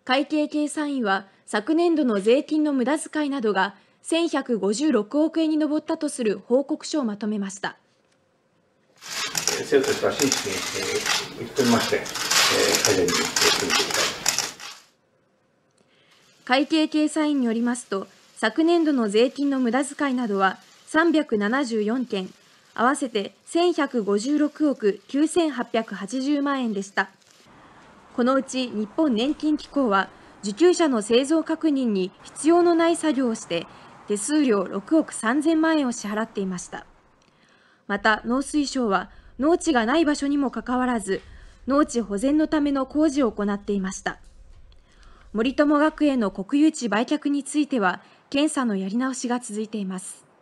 会計検査院は昨年度の税金の無駄遣いなどが1156億円に上ったとする報告書をまとめました。 政府としては真摯に受け止めまして、改善に取り組んでいきたい。 会計検査院によりますと、昨年度の税金の無駄遣いなどは374件、合わせて1156億9880万円でした。このうち日本年金機構は、受給者の製造確認に必要のない作業をして、手数料6億3000万円を支払っていました。また、農水省は、農地がない場所にもかかわらず、農地保全のための工事を行っていました。森友学園の国有地売却については、検査のやり直しが続いています。